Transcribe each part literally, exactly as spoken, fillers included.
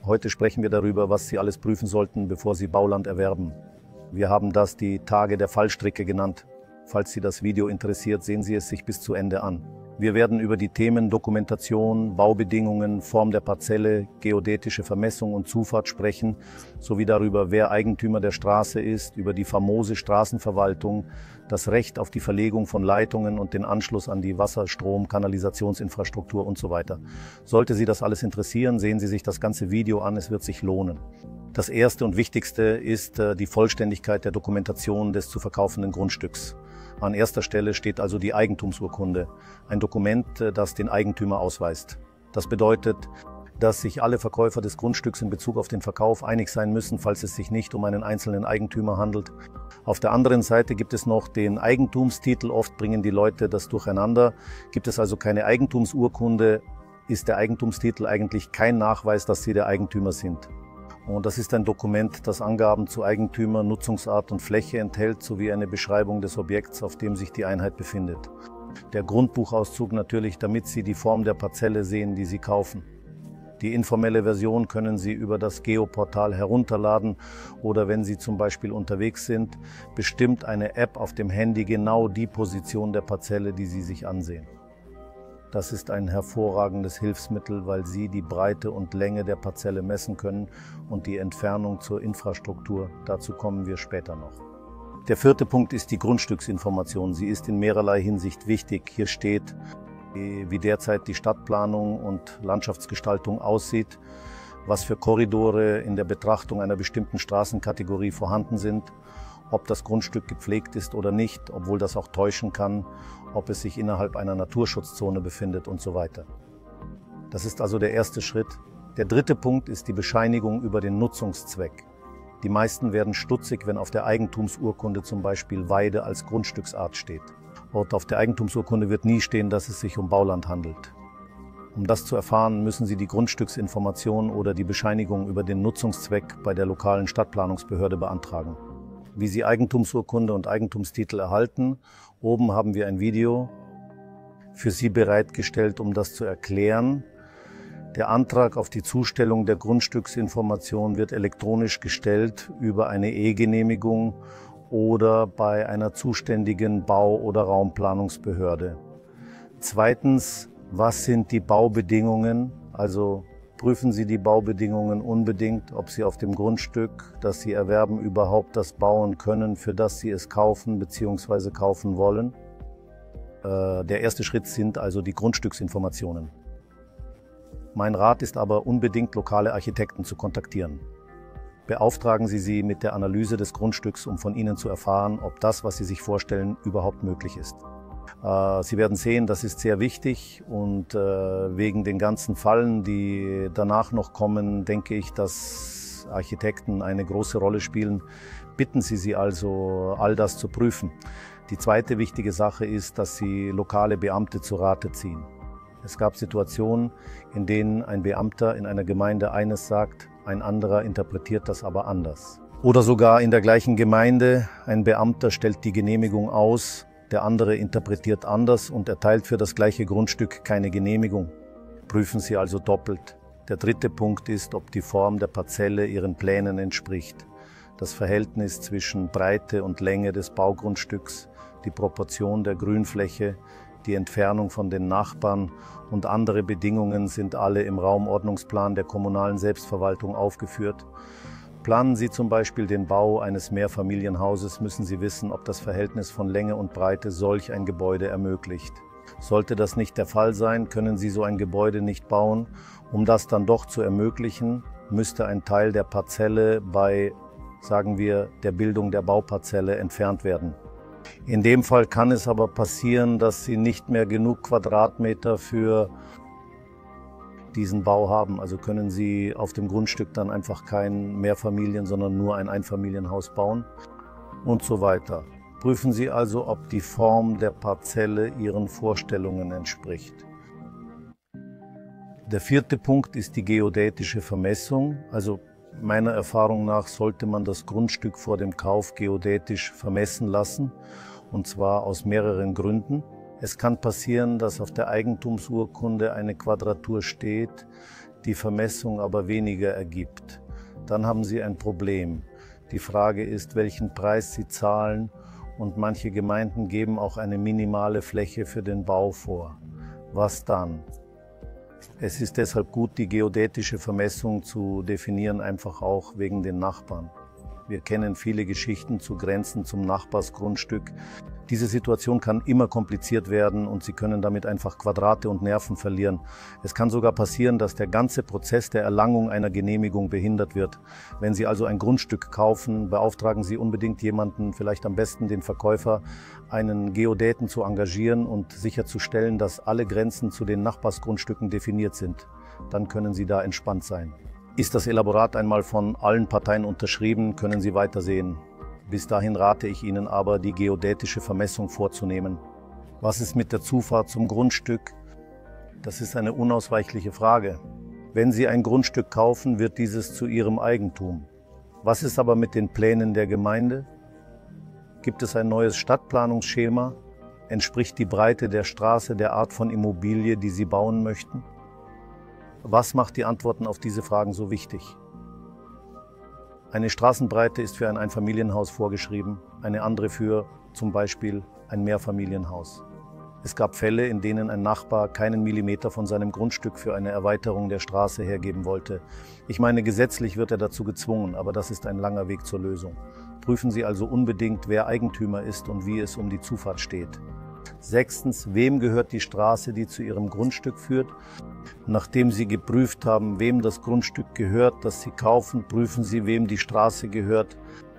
Heute sprechen wir darüber, was Sie alles prüfen sollten, bevor Sie Bauland erwerben. Wir haben das die Tage der Fallstricke genannt. Falls Sie das Video interessiert, sehen Sie es sich bis zu Ende an. Wir werden über die Themen Dokumentation, Baubedingungen, Form der Parzelle, geodätische Vermessung und Zufahrt sprechen, sowie darüber, wer Eigentümer der Straße ist, über die famose Straßenverwaltung, das Recht auf die Verlegung von Leitungen und den Anschluss an die Wasser-, Strom-, Kanalisationsinfrastruktur und so weiter. Sollte Sie das alles interessieren, sehen Sie sich das ganze Video an, es wird sich lohnen. Das erste und wichtigste ist die Vollständigkeit der Dokumentation des zu verkaufenden Grundstücks. An erster Stelle steht also die Eigentumsurkunde, ein Dokument, das den Eigentümer ausweist. Das bedeutet, dass sich alle Verkäufer des Grundstücks in Bezug auf den Verkauf einig sein müssen, falls es sich nicht um einen einzelnen Eigentümer handelt. Auf der anderen Seite gibt es noch den Eigentumstitel. Oft bringen die Leute das durcheinander. Gibt es also keine Eigentumsurkunde, ist der Eigentumstitel eigentlich kein Nachweis, dass Sie der Eigentümer sind. Und das ist ein Dokument, das Angaben zu Eigentümer, Nutzungsart und Fläche enthält, sowie eine Beschreibung des Objekts, auf dem sich die Einheit befindet. Der Grundbuchauszug natürlich, damit Sie die Form der Parzelle sehen, die Sie kaufen. Die informelle Version können Sie über das Geoportal herunterladen oder wenn Sie zum Beispiel unterwegs sind, bestimmt eine App auf dem Handy genau die Position der Parzelle, die Sie sich ansehen. Das ist ein hervorragendes Hilfsmittel, weil Sie die Breite und Länge der Parzelle messen können und die Entfernung zur Infrastruktur. Dazu kommen wir später noch. Der vierte Punkt ist die Grundstücksinformation. Sie ist in mehrerlei Hinsicht wichtig. Hier steht, wie derzeit die Stadtplanung und Landschaftsgestaltung aussieht, was für Korridore in der Betrachtung einer bestimmten Straßenkategorie vorhanden sind, ob das Grundstück gepflegt ist oder nicht, obwohl das auch täuschen kann, ob es sich innerhalb einer Naturschutzzone befindet und so weiter. Das ist also der erste Schritt. Der dritte Punkt ist die Bescheinigung über den Nutzungszweck. Die meisten werden stutzig, wenn auf der Eigentumsurkunde zum Beispiel Weide als Grundstücksart steht. Dort auf der Eigentumsurkunde wird nie stehen, dass es sich um Bauland handelt. Um das zu erfahren, müssen Sie die Grundstücksinformation oder die Bescheinigung über den Nutzungszweck bei der lokalen Stadtplanungsbehörde beantragen. Wie Sie Eigentumsurkunde und Eigentumstitel erhalten. Oben haben wir ein Video für Sie bereitgestellt, um das zu erklären. Der Antrag auf die Zustellung der Grundstücksinformation wird elektronisch gestellt über eine E-Genehmigung oder bei einer zuständigen Bau- oder Raumplanungsbehörde. Zweitens, was sind die Baubedingungen? Also prüfen Sie die Baubedingungen unbedingt, ob Sie auf dem Grundstück, das Sie erwerben, überhaupt das bauen können, für das Sie es kaufen bzw. kaufen wollen. Äh, der erste Schritt sind also die Grundstücksinformationen. Mein Rat ist aber, unbedingt lokale Architekten zu kontaktieren. Beauftragen Sie sie mit der Analyse des Grundstücks, um von ihnen zu erfahren, ob das, was Sie sich vorstellen, überhaupt möglich ist. Sie werden sehen, das ist sehr wichtig und wegen den ganzen Fallen, die danach noch kommen, denke ich, dass Architekten eine große Rolle spielen. Bitten Sie sie also, all das zu prüfen. Die zweite wichtige Sache ist, dass Sie lokale Beamte zu Rate ziehen. Es gab Situationen, in denen ein Beamter in einer Gemeinde eines sagt, ein anderer interpretiert das aber anders. Oder sogar in der gleichen Gemeinde, ein Beamter stellt die Genehmigung aus, der andere interpretiert anders und erteilt für das gleiche Grundstück keine Genehmigung. Prüfen Sie also doppelt. Der dritte Punkt ist, ob die Form der Parzelle Ihren Plänen entspricht. Das Verhältnis zwischen Breite und Länge des Baugrundstücks, die Proportion der Grünfläche, die Entfernung von den Nachbarn und andere Bedingungen sind alle im Raumordnungsplan der kommunalen Selbstverwaltung aufgeführt. Planen Sie zum Beispiel den Bau eines Mehrfamilienhauses, müssen Sie wissen, ob das Verhältnis von Länge und Breite solch ein Gebäude ermöglicht. Sollte das nicht der Fall sein, können Sie so ein Gebäude nicht bauen. Um das dann doch zu ermöglichen, müsste ein Teil der Parzelle bei, sagen wir, der Bildung der Bauparzelle entfernt werden. In dem Fall kann es aber passieren, dass Sie nicht mehr genug Quadratmeter für diesen Bau haben. Also können Sie auf dem Grundstück dann einfach kein Mehrfamilien, sondern nur ein Einfamilienhaus bauen und so weiter. Prüfen Sie also, ob die Form der Parzelle Ihren Vorstellungen entspricht. Der vierte Punkt ist die geodätische Vermessung. Also meiner Erfahrung nach sollte man das Grundstück vor dem Kauf geodätisch vermessen lassen, und zwar aus mehreren Gründen. Es kann passieren, dass auf der Eigentumsurkunde eine Quadratur steht, die Vermessung aber weniger ergibt, dann haben Sie ein Problem. Die Frage ist, welchen Preis Sie zahlen, und manche Gemeinden geben auch eine minimale Fläche für den Bau vor. Was dann? Es ist deshalb gut, die geodätische Vermessung zu definieren, einfach auch wegen den Nachbarn. Wir kennen viele Geschichten zu Grenzen zum Nachbarsgrundstück. Diese Situation kann immer kompliziert werden und Sie können damit einfach Quadrate und Nerven verlieren. Es kann sogar passieren, dass der ganze Prozess der Erlangung einer Genehmigung behindert wird. Wenn Sie also ein Grundstück kaufen, beauftragen Sie unbedingt jemanden, vielleicht am besten den Verkäufer, einen Geodäten zu engagieren und sicherzustellen, dass alle Grenzen zu den Nachbarsgrundstücken definiert sind. Dann können Sie da entspannt sein. Ist das Elaborat einmal von allen Parteien unterschrieben, können Sie weitersehen. Bis dahin rate ich Ihnen aber, die geodätische Vermessung vorzunehmen. Was ist mit der Zufahrt zum Grundstück? Das ist eine unausweichliche Frage. Wenn Sie ein Grundstück kaufen, wird dieses zu Ihrem Eigentum. Was ist aber mit den Plänen der Gemeinde? Gibt es ein neues Stadtplanungsschema? Entspricht die Breite der Straße der Art von Immobilie, die Sie bauen möchten? Was macht die Antworten auf diese Fragen so wichtig? Eine Straßenbreite ist für ein Einfamilienhaus vorgeschrieben, eine andere für zum Beispiel ein Mehrfamilienhaus. Es gab Fälle, in denen ein Nachbar keinen Millimeter von seinem Grundstück für eine Erweiterung der Straße hergeben wollte. Ich meine, gesetzlich wird er dazu gezwungen, aber das ist ein langer Weg zur Lösung. Prüfen Sie also unbedingt, wer Eigentümer ist und wie es um die Zufahrt steht. Sechstens, wem gehört die Straße, die zu Ihrem Grundstück führt? Nachdem Sie geprüft haben, wem das Grundstück gehört, das Sie kaufen, prüfen Sie, wem die Straße gehört,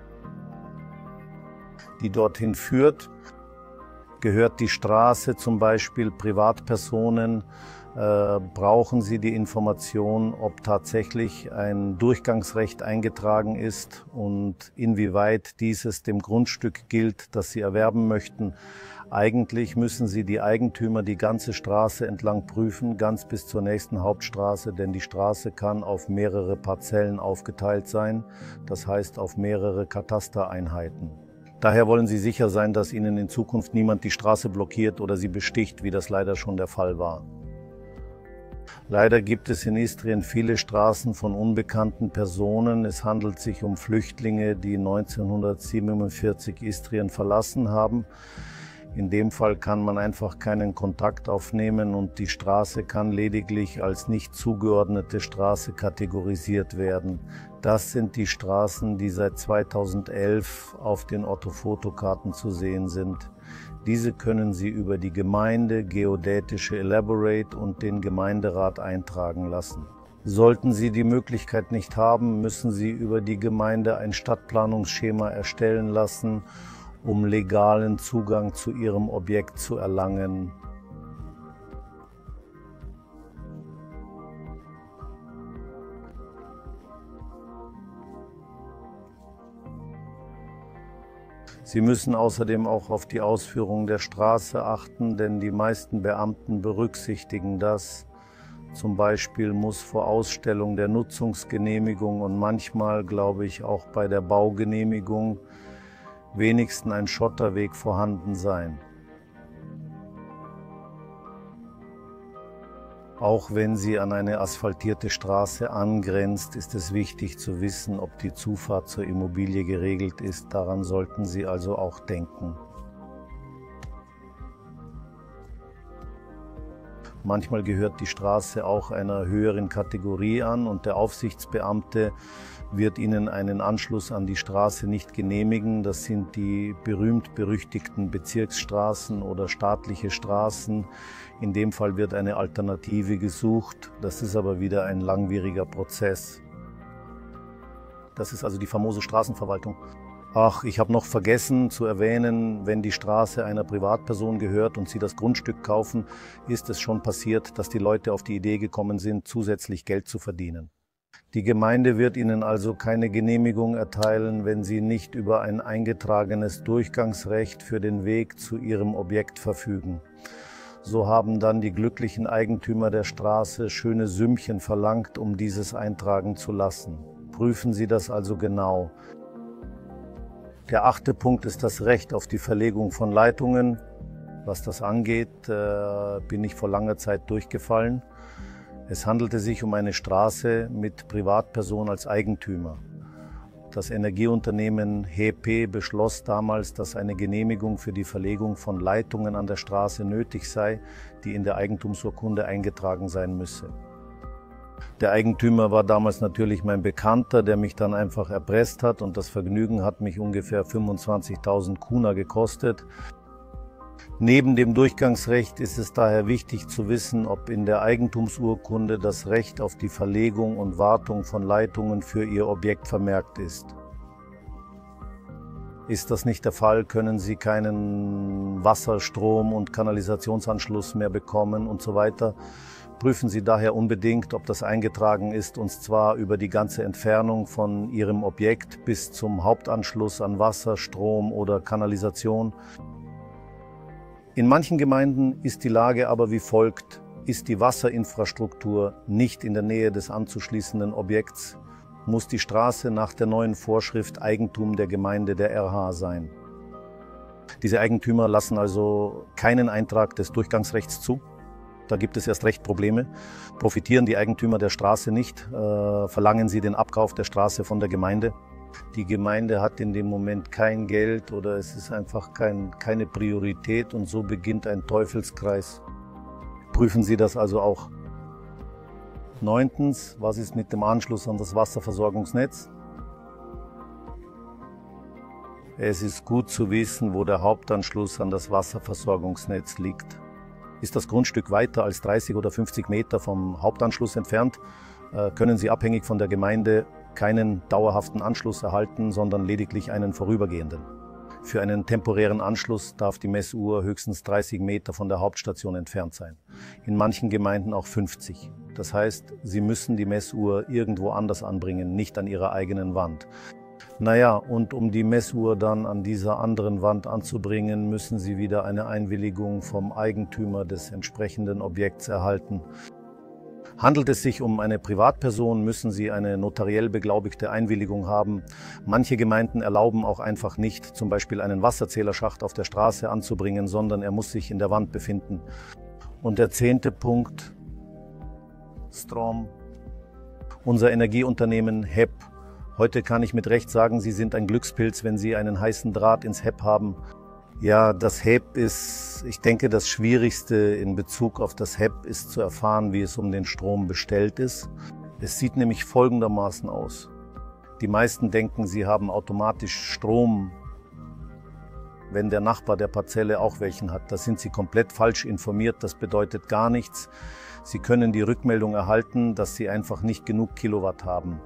die dorthin führt. Gehört die Straße zum Beispiel Privatpersonen? Äh, brauchen Sie die Information, ob tatsächlich ein Durchgangsrecht eingetragen ist und inwieweit dieses dem Grundstück gilt, das Sie erwerben möchten? Eigentlich müssen Sie die Eigentümer die ganze Straße entlang prüfen, ganz bis zur nächsten Hauptstraße, denn die Straße kann auf mehrere Parzellen aufgeteilt sein, das heißt auf mehrere Katastereinheiten. Daher wollen Sie sicher sein, dass Ihnen in Zukunft niemand die Straße blockiert oder sie besticht, wie das leider schon der Fall war. Leider gibt es in Istrien viele Straßen von unbekannten Personen. Es handelt sich um Flüchtlinge, die neunzehnhundertsiebenundvierzig Istrien verlassen haben. In dem Fall kann man einfach keinen Kontakt aufnehmen und die Straße kann lediglich als nicht zugeordnete Straße kategorisiert werden. Das sind die Straßen, die seit zweitausendelf auf den Orthofotokarten zu sehen sind. Diese können Sie über die Gemeinde, geodätische Elaborate und den Gemeinderat eintragen lassen. Sollten Sie die Möglichkeit nicht haben, müssen Sie über die Gemeinde ein Stadtplanungsschema erstellen lassen, um legalen Zugang zu Ihrem Objekt zu erlangen. Sie müssen außerdem auch auf die Ausführung der Straße achten, denn die meisten Beamten berücksichtigen das. Zum Beispiel muss vor Ausstellung der Nutzungsgenehmigung und manchmal, glaube ich, auch bei der Baugenehmigung wenigstens ein Schotterweg vorhanden sein. Auch wenn sie an eine asphaltierte Straße angrenzt, ist es wichtig zu wissen, ob die Zufahrt zur Immobilie geregelt ist. Daran sollten Sie also auch denken. Manchmal gehört die Straße auch einer höheren Kategorie an und der Aufsichtsbeamte wird Ihnen einen Anschluss an die Straße nicht genehmigen. Das sind die berühmt-berüchtigten Bezirksstraßen oder staatliche Straßen. In dem Fall wird eine Alternative gesucht. Das ist aber wieder ein langwieriger Prozess. Das ist also die famose Straßenverwaltung. Ach, ich habe noch vergessen zu erwähnen, wenn die Straße einer Privatperson gehört und Sie das Grundstück kaufen, ist es schon passiert, dass die Leute auf die Idee gekommen sind, zusätzlich Geld zu verdienen. Die Gemeinde wird Ihnen also keine Genehmigung erteilen, wenn Sie nicht über ein eingetragenes Durchgangsrecht für den Weg zu Ihrem Objekt verfügen. So haben dann die glücklichen Eigentümer der Straße schöne Sümmchen verlangt, um dieses eintragen zu lassen. Prüfen Sie das also genau. Der achte Punkt ist das Recht auf die Verlegung von Leitungen. Was das angeht, äh, bin ich vor langer Zeit durchgefallen. Es handelte sich um eine Straße mit Privatperson als Eigentümer. Das Energieunternehmen H P beschloss damals, dass eine Genehmigung für die Verlegung von Leitungen an der Straße nötig sei, die in der Eigentumsurkunde eingetragen sein müsse. Der Eigentümer war damals natürlich mein Bekannter, der mich dann einfach erpresst hat, und das Vergnügen hat mich ungefähr fünfundzwanzigtausend Kuna gekostet. Neben dem Durchgangsrecht ist es daher wichtig zu wissen, ob in der Eigentumsurkunde das Recht auf die Verlegung und Wartung von Leitungen für Ihr Objekt vermerkt ist. Ist das nicht der Fall, können Sie keinen Wasser-, Strom- und Kanalisationsanschluss mehr bekommen und so weiter. Prüfen Sie daher unbedingt, ob das eingetragen ist, und zwar über die ganze Entfernung von Ihrem Objekt bis zum Hauptanschluss an Wasser, Strom oder Kanalisation. In manchen Gemeinden ist die Lage aber wie folgt: Ist die Wasserinfrastruktur nicht in der Nähe des anzuschließenden Objekts, muss die Straße nach der neuen Vorschrift Eigentum der Gemeinde der R H sein. Diese Eigentümer lassen also keinen Eintrag des Durchgangsrechts zu. Da gibt es erst recht Probleme. Profitieren die Eigentümer der Straße nicht, äh, verlangen sie den Abkauf der Straße von der Gemeinde. Die Gemeinde hat in dem Moment kein Geld oder es ist einfach kein, keine Priorität, und so beginnt ein Teufelskreis. Prüfen Sie das also auch. Neuntens, was ist mit dem Anschluss an das Wasserversorgungsnetz? Es ist gut zu wissen, wo der Hauptanschluss an das Wasserversorgungsnetz liegt. Ist das Grundstück weiter als dreißig oder fünfzig Meter vom Hauptanschluss entfernt, können Sie abhängig von der Gemeinde keinen dauerhaften Anschluss erhalten, sondern lediglich einen vorübergehenden. Für einen temporären Anschluss darf die Messuhr höchstens dreißig Meter von der Hauptstation entfernt sein. In manchen Gemeinden auch fünfzig. Das heißt, Sie müssen die Messuhr irgendwo anders anbringen, nicht an Ihrer eigenen Wand. Naja, und um die Messuhr dann an dieser anderen Wand anzubringen, müssen Sie wieder eine Einwilligung vom Eigentümer des entsprechenden Objekts erhalten. Handelt es sich um eine Privatperson, müssen Sie eine notariell beglaubigte Einwilligung haben. Manche Gemeinden erlauben auch einfach nicht, zum Beispiel einen Wasserzählerschacht auf der Straße anzubringen, sondern er muss sich in der Wand befinden. Und der zehnte Punkt, Strom. Unser Energieunternehmen H E P. Heute kann ich mit Recht sagen, Sie sind ein Glückspilz, wenn Sie einen heißen Draht ins H E P haben. Ja, das H E P ist, ich denke, das Schwierigste in Bezug auf das H E P ist zu erfahren, wie es um den Strom bestellt ist. Es sieht nämlich folgendermaßen aus. Die meisten denken, sie haben automatisch Strom, wenn der Nachbar der Parzelle auch welchen hat. Da sind sie komplett falsch informiert, das bedeutet gar nichts. Sie können die Rückmeldung erhalten, dass sie einfach nicht genug Kilowatt haben.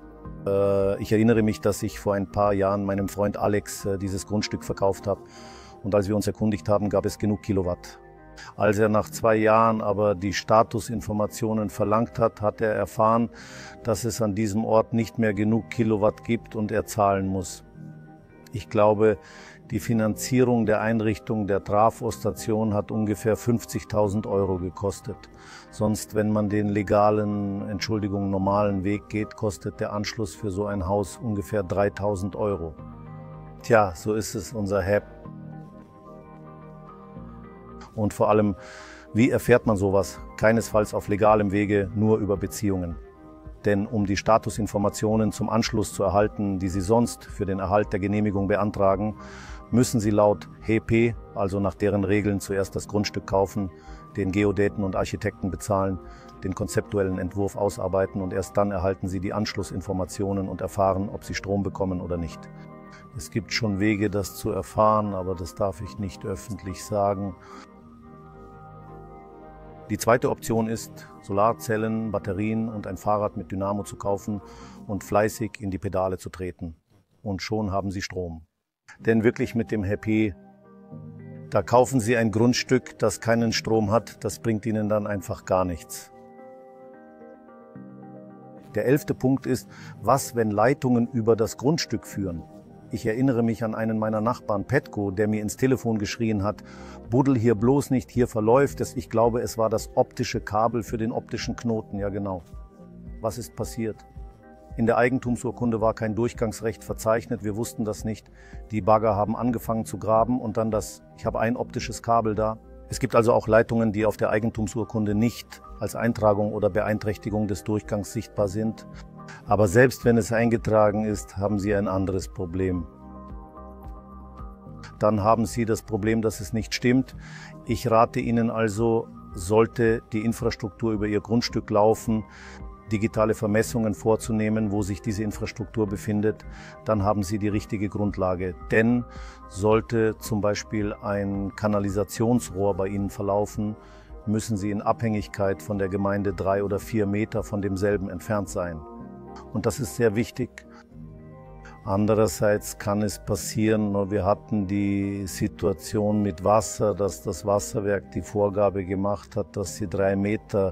Ich erinnere mich, dass ich vor ein paar Jahren meinem Freund Alex dieses Grundstück verkauft habe. Und als wir uns erkundigt haben, gab es genug Kilowatt. Als er nach zwei Jahren aber die Statusinformationen verlangt hat, hat er erfahren, dass es an diesem Ort nicht mehr genug Kilowatt gibt und er zahlen muss. Ich glaube, die Finanzierung der Einrichtung der Trafostation hat ungefähr fünfzigtausend Euro gekostet. Sonst, wenn man den legalen, Entschuldigung, normalen Weg geht, kostet der Anschluss für so ein Haus ungefähr dreitausend Euro. Tja, so ist es, unser H E P. Und vor allem, wie erfährt man sowas? Keinesfalls auf legalem Wege, nur über Beziehungen. Denn um die Statusinformationen zum Anschluss zu erhalten, die Sie sonst für den Erhalt der Genehmigung beantragen, müssen Sie laut H E P, also nach deren Regeln, zuerst das Grundstück kaufen, den Geodäten und Architekten bezahlen, den konzeptuellen Entwurf ausarbeiten und erst dann erhalten Sie die Anschlussinformationen und erfahren, ob Sie Strom bekommen oder nicht. Es gibt schon Wege, das zu erfahren, aber das darf ich nicht öffentlich sagen. Die zweite Option ist, Solarzellen, Batterien und ein Fahrrad mit Dynamo zu kaufen und fleißig in die Pedale zu treten. Und schon haben Sie Strom. Denn wirklich mit dem H E P, da kaufen Sie ein Grundstück, das keinen Strom hat, das bringt Ihnen dann einfach gar nichts. Der elfte Punkt ist, was, wenn Leitungen über das Grundstück führen? Ich erinnere mich an einen meiner Nachbarn, Petko, der mir ins Telefon geschrien hat, buddel hier bloß nicht, hier verläuft es. Ich glaube, es war das optische Kabel für den optischen Knoten, ja genau. Was ist passiert? In der Eigentumsurkunde war kein Durchgangsrecht verzeichnet, wir wussten das nicht. Die Bagger haben angefangen zu graben und dann das, ich habe ein optisches Kabel da. Es gibt also auch Leitungen, die auf der Eigentumsurkunde nicht als Eintragung oder Beeinträchtigung des Durchgangs sichtbar sind. Aber selbst wenn es eingetragen ist, haben Sie ein anderes Problem. Dann haben Sie das Problem, dass es nicht stimmt. Ich rate Ihnen also, sollte die Infrastruktur über Ihr Grundstück laufen, digitale Vermessungen vorzunehmen, wo sich diese Infrastruktur befindet, dann haben Sie die richtige Grundlage. Denn sollte zum Beispiel ein Kanalisationsrohr bei Ihnen verlaufen, müssen Sie in Abhängigkeit von der Gemeinde drei oder vier Meter von demselben entfernt sein. Und das ist sehr wichtig. Andererseits kann es passieren, wir hatten die Situation mit Wasser, dass das Wasserwerk die Vorgabe gemacht hat, dass Sie drei Meter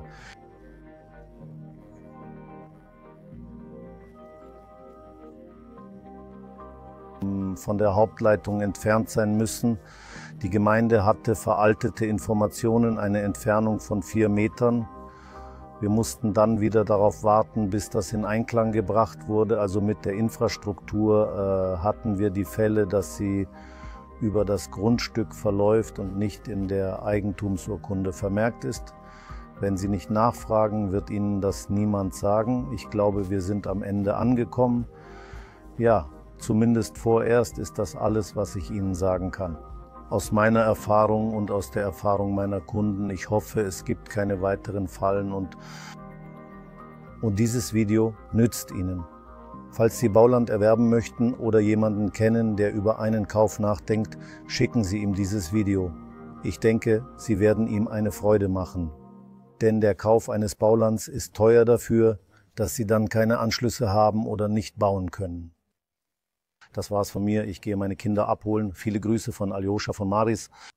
von der Hauptleitung entfernt sein müssen. Die Gemeinde hatte veraltete Informationen, eine Entfernung von vier Metern. Wir mussten dann wieder darauf warten, bis das in Einklang gebracht wurde. Also mit der Infrastruktur äh, hatten wir die Fälle, dass sie über das Grundstück verläuft und nicht in der Eigentumsurkunde vermerkt ist. Wenn Sie nicht nachfragen, wird Ihnen das niemand sagen. Ich glaube, wir sind am Ende angekommen. Ja, zumindest vorerst ist das alles, was ich Ihnen sagen kann. Aus meiner Erfahrung und aus der Erfahrung meiner Kunden, ich hoffe, es gibt keine weiteren Fallen und, und dieses Video nützt Ihnen. Falls Sie Bauland erwerben möchten oder jemanden kennen, der über einen Kauf nachdenkt, schicken Sie ihm dieses Video. Ich denke, Sie werden ihm eine Freude machen. Denn der Kauf eines Baulands ist teuer dafür, dass Sie dann keine Anschlüsse haben oder nicht bauen können. Das war's von mir. Ich gehe meine Kinder abholen. Viele Grüße von Aljoscha von Maris.